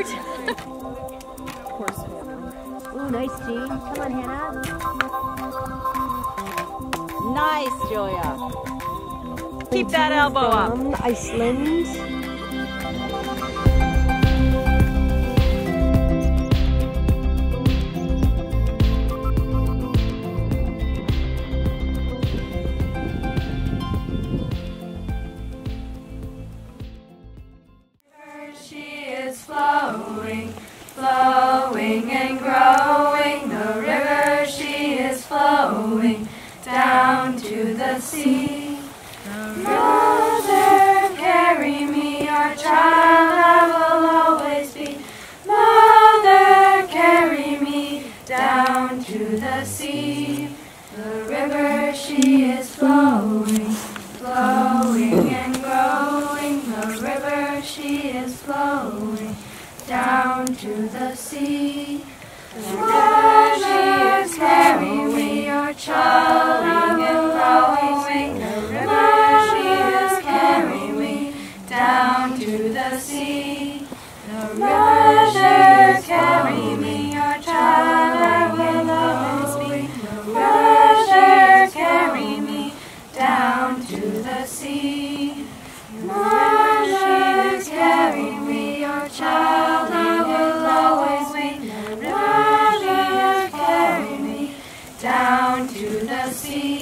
cute. Ooh, nice, Jean. Come on, Hannah. Nice, Julia. Keep that elbow up. From Iceland. Flowing, flowing and growing, the river she is flowing down to the sea. Mother, carry me, your child I will always be. Mother, carry me down to the sea. The river she is flowing, flowing and growing, the river she is flowing down to the sea. The river she is carrying me, your child I will always be. The river she is carrying me down to the sea. The river she is carrying me, your child I will always be. The river she is carrying me down to the sea. The river she is carrying me, your child I will always be. The river she is carrying me down to the sea.